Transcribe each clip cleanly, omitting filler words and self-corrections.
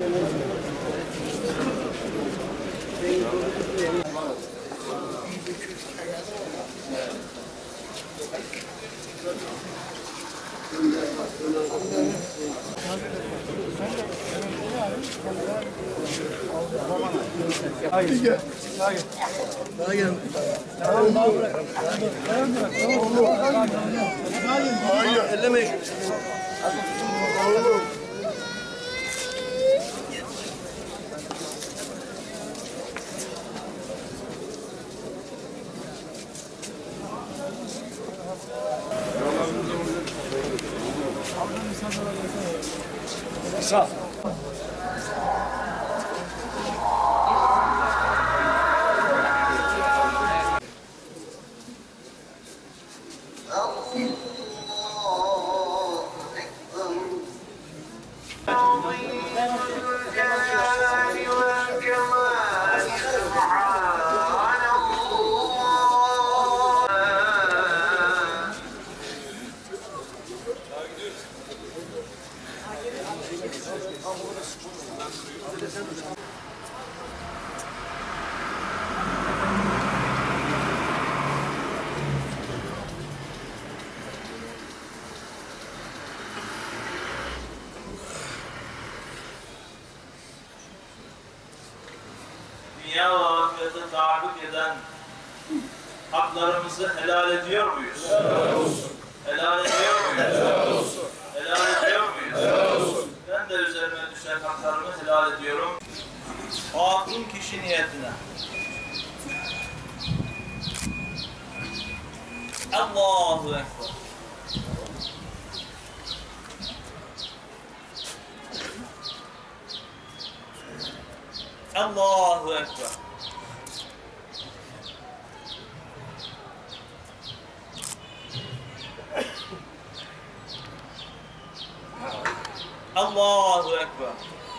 Sağ. Dünya ve ahirete taalluk eden haklarımızı helal ediyor muyuz? Helal olsun. Helal ediyor muyuz? Helal olsun. Helal ediyor muyuz? Helal olsun. Ben de üzerime düşen haklarımı helal ediyorum. Hatun kişi niyetine. Allahu Ekber. Allahu Ekber. Allahu Ekber.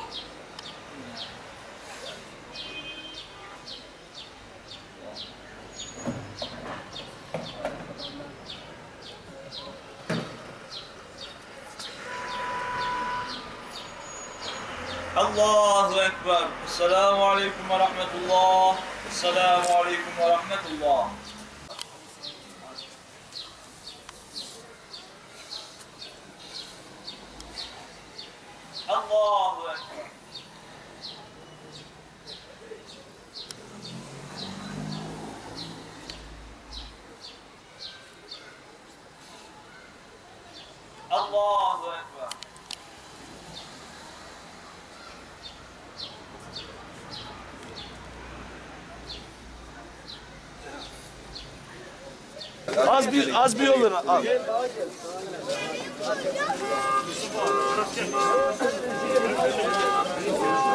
Allahu Ekber. Esselamu Aleyküm ve Rahmetullah. Esselamu Aleyküm ve Rahmetullah. Allahu Ekber. Allahu Ekber. Az bir yolunu al. Gel.